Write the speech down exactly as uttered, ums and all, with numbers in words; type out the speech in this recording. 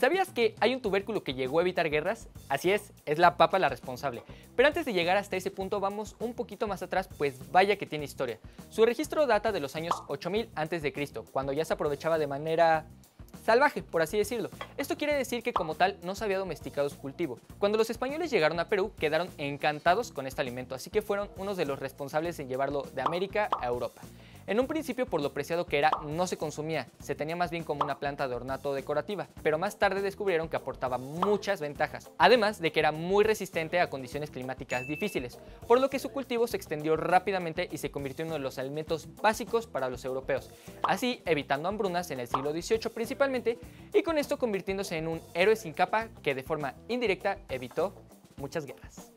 ¿Sabías que hay un tubérculo que llegó a evitar guerras? Así es, es la papa la responsable. Pero antes de llegar hasta ese punto vamos un poquito más atrás, pues vaya que tiene historia. Su registro data de los años ocho mil antes de Cristo, cuando ya se aprovechaba de manera salvaje, por así decirlo. Esto quiere decir que como tal no se había domesticado su cultivo. Cuando los españoles llegaron a Perú, quedaron encantados con este alimento, así que fueron unos de los responsables en llevarlo de América a Europa. En un principio, por lo preciado que era, no se consumía, se tenía más bien como una planta de ornato decorativa, pero más tarde descubrieron que aportaba muchas ventajas, además de que era muy resistente a condiciones climáticas difíciles, por lo que su cultivo se extendió rápidamente y se convirtió en uno de los alimentos básicos para los europeos, así evitando hambrunas en el siglo dieciocho principalmente, y con esto convirtiéndose en un héroe sin capa que de forma indirecta evitó muchas guerras.